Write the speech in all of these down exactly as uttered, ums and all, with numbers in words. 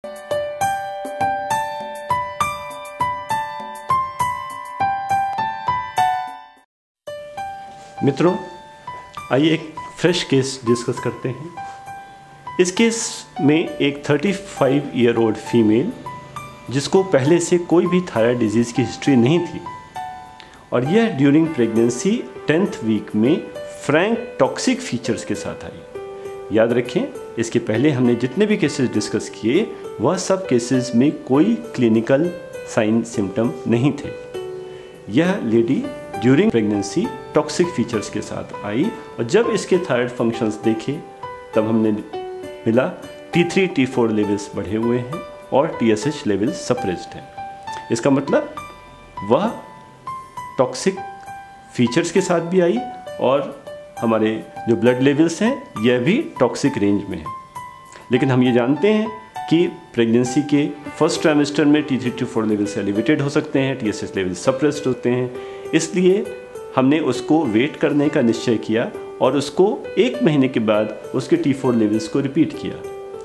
मित्रों, आइए एक फ्रेश केस डिस्कस करते हैं। इस केस में एक पैंतीस ईयर ओल्ड फीमेल जिसको पहले से कोई भी थायराइड डिजीज़ की हिस्ट्री नहीं थी और यह ड्यूरिंग प्रेगनेंसी टेंथ वीक में फ्रैंक टॉक्सिक फीचर्स के साथ आई। याद रखें, इसके पहले हमने जितने भी केसेस डिस्कस किए वह सब केसेस में कोई क्लिनिकल साइन सिम्टम नहीं थे। यह lady during pregnancy toxic features के साथ आई और जब इसके थायराइड फंक्शंस देखे तब हमने मिला T three T four levels बढ़े हुए हैं और T S H levels suppressed हैं। इसका मतलब वह टॉक्सिक फीचर्स के साथ भी आई और हमारे जो ब्लड लेवल्स हैं यह भी टॉक्सिक रेंज में है। लेकिन हम ये जानते हैं कि प्रेगनेंसी के फर्स्ट ट्राइमेस्टर में T three T four levels elevated हो सकते हैं, T S H levels suppressed होते हैं, इसलिए हमने उसको वेट करने का निश्चय किया और उसको एक महीने के बाद उसके टी फोर लेवल्स को रिपीट किया।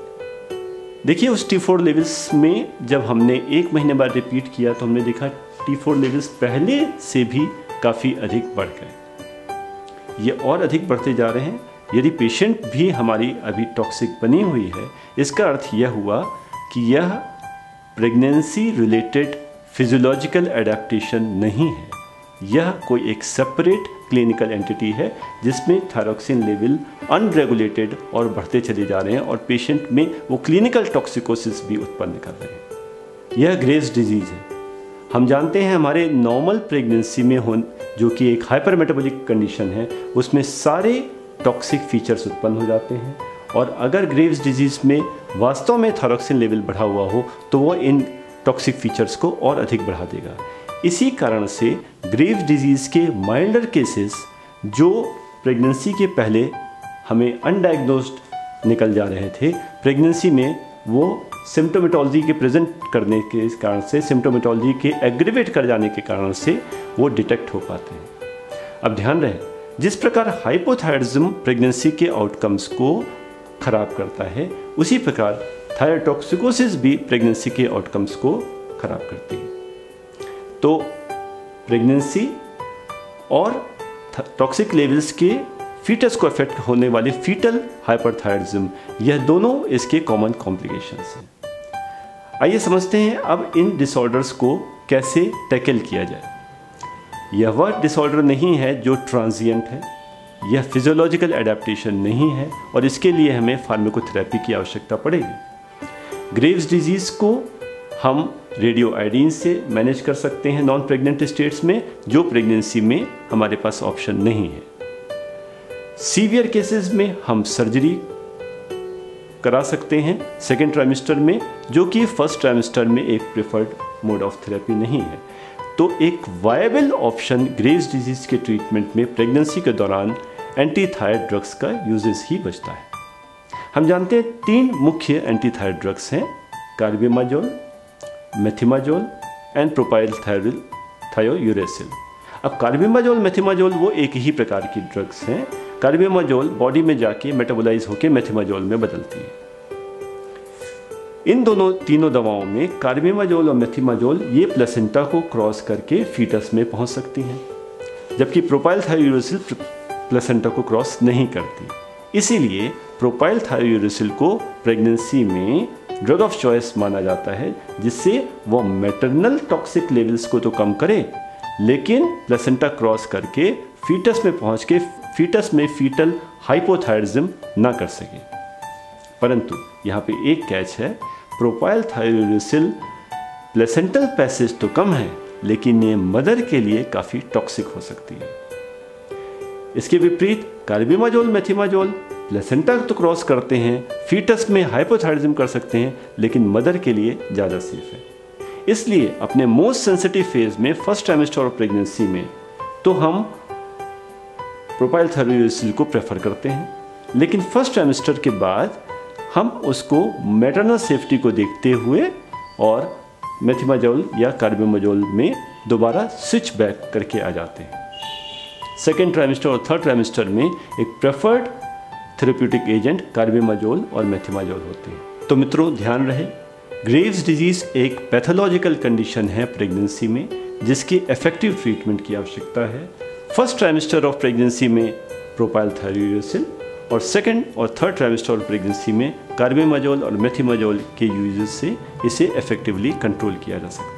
देखिए, उस टी फोर लेवल्स में जब हमने एक महीने बाद रिपीट किया तो हमने देखा टी फोर लेवल्स पहले से भी काफ़ी अधिक बढ़ गए। ये और अधिक बढ़ते जा रहे हैं। यदि पेशेंट भी हमारी अभी टॉक्सिक बनी हुई है, इसका अर्थ यह हुआ कि यह प्रेगनेंसी रिलेटेड फिजियोलॉजिकल एडेप्टेशन नहीं है, यह कोई एक सेपरेट क्लिनिकल एंटिटी है जिसमें थायरोक्सिन लेवल अनरेगुलेटेड और बढ़ते चले जा रहे हैं और पेशेंट में वो क्लिनिकल टॉक्सिकोसिस भी उत्पन्न कर रहे हैं। यह ग्रेव्स डिजीज़ है। हम जानते हैं हमारे नॉर्मल प्रेगनेंसी में हो जो कि एक हाइपरमेटाबॉलिक कंडीशन है, उसमें सारे टॉक्सिक फीचर्स उत्पन्न हो जाते हैं और अगर ग्रेव्स डिजीज़ में वास्तव में थायरोक्सिन लेवल बढ़ा हुआ हो तो वो इन टॉक्सिक फीचर्स को और अधिक बढ़ा देगा। इसी कारण से ग्रेव्स डिजीज़ के माइल्डर केसेस जो प्रेगनेंसी के पहले हमें अनडायग्नोस्ड निकल जा रहे थे, प्रेगनेंसी में वो सिम्टोमेटोलॉजी के प्रेजेंट करने के कारण से, सिम्टोमेटोलॉजी के एग्रीवेट कर जाने के कारण से वो डिटेक्ट हो पाते हैं। अब ध्यान रहे, जिस प्रकार हाइपोथायरॉइडिज्म प्रेगनेंसी के आउटकम्स को खराब करता है, उसी प्रकार थायरोटॉक्सिकोसिस भी प्रेगनेंसी के आउटकम्स को खराब करती है। तो प्रेगनेंसी और टॉक्सिक लेवल्स के फीटस को अफेक्ट होने वाले फीटल हाइपरथायरॉइडिज्म, यह दोनों इसके कॉमन कॉम्प्लिकेशंस हैं। आइए समझते हैं अब इन डिसऑर्डर्स को कैसे टैकल किया जाए। यह वह डिसऑर्डर नहीं है जो ट्रांजिएंट है, यह फिजियोलॉजिकल एडेप्टेशन नहीं है और इसके लिए हमें फार्माकोथेरेपी की आवश्यकता पड़ेगी। ग्रेव्स डिजीज़ को हम रेडियो आयोडीन से मैनेज कर सकते हैं नॉन प्रेग्नेंट स्टेट्स में, जो प्रेगनेंसी में हमारे पास ऑप्शन नहीं है। सीवियर केसेस में हम सर्जरी करा सकते हैं सेकेंड ट्राइमेस्टर में, जो कि फर्स्ट ट्राइमेस्टर में एक प्रेफर्ड मोड ऑफ थेरेपी नहीं है। तो एक वायबल ऑप्शन ग्रेव्स डिजीज के ट्रीटमेंट में प्रेगनेंसी के दौरान एंटी थायराइड ड्रग्स का यूजेस ही बचता है। हम जानते हैं तीन मुख्य एंटी थायराइड ड्रग्स हैं, carbimazole, methimazole and propylthiouracil. अब कार्बिमाजोल, मेथिमाजोल वो एक ही प्रकार की ड्रग्स हैं। कार्बिमाजोल बॉडी में जाके मेटाबोलाइज होकर मेथिमाजोल में बदलती है। इन दोनों तीनों दवाओं में कार्बिमाजोल और मेथिमाजोल ये प्लेसेंटा को क्रॉस करके फीटस में पहुंच सकती हैं, जबकि प्रोपाइल थायोयूरेसिल प्लेसेंटा को क्रॉस नहीं करती। इसीलिए प्रोपाइल थायोयूरेसिल को प्रेगनेंसी में ड्रग ऑफ चॉइस माना जाता है, जिससे वो मैटरनल टॉक्सिक लेवल्स को तो कम करे लेकिन प्लेसेंटा क्रॉस करके फीटस में पहुंच के फीटस में फीटल हाइपोथायरॉइडिज्म ना कर सके। परंतु यहाँ पे एक कैच है, प्रोपाइल थायोयूरेसिल प्लेसेंटल पैसेज तो कम है लेकिन ये मदर के लिए काफ़ी टॉक्सिक हो सकती है। इसके विपरीत कार्बिमाजोल, मेथिमाजोल प्लेसेंटा तो क्रॉस करते हैं, फीटस में हाइपोथायरॉइडिज्म कर सकते हैं लेकिन मदर के लिए ज़्यादा सेफ है। इसलिए अपने मोस्ट सेंसिटिव फेज में फर्स्ट ट्राइमेस्टर ऑफ प्रेगनेंसी में तो हम प्रोपाइल थायोयूरेसिल को प्रेफर करते हैं, लेकिन फर्स्ट ट्राइमेस्टर के बाद हम उसको मैटरनल सेफ्टी को देखते हुए और मेथिमाजोल या कार्बिमाजोल में दोबारा स्विच बैक करके आ जाते हैं। सेकेंड ट्राइमेस्टर और थर्ड ट्राइमेस्टर में एक प्रेफर्ड थेरेप्यूटिक एजेंट कार्बिमाजोल और मेथिमाजोल होते हैं। तो मित्रों ध्यान रहे, ग्रेव्स डिजीज़ एक पैथोलॉजिकल कंडीशन है प्रेगनेंसी में, जिसकी इफेक्टिव ट्रीटमेंट की आवश्यकता है। फर्स्ट ट्राइमेस्टर ऑफ प्रेगनेंसी में प्रोपाइल थायरोइड और सेकंड और थर्ड ट्राइमेस्टर ऑफ प्रेगनेंसी में कार्बेमाजोल और मेथिमाजोल के यूजेस से इसे इफेक्टिवली कंट्रोल किया जा सकता है।